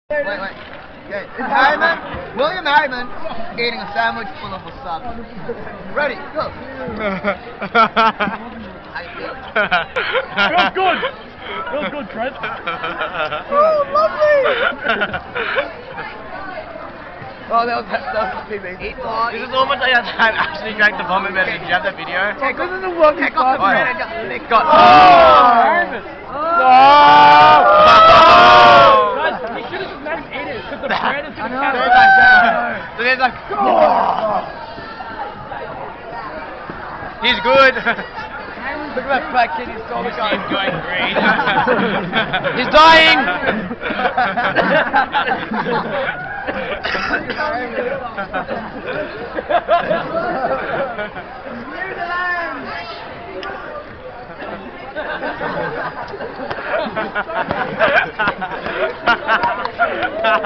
Wait. Okay. It's Harriman, William Harriman, eating a sandwich full of wasabi. Ready, go. How you feeling? Feels good. Feels good, Trent. Oh, lovely. Oh, that was PB. This is almost like that time actually drank the vomit medicine. Do you have that video? Take off the bread and just lick it. Oh! Guys, we should have just let him eat it because the bread is going to catch So there's like, he's good. look at that fat kid, he's so He's going green. He's dying! Near the line!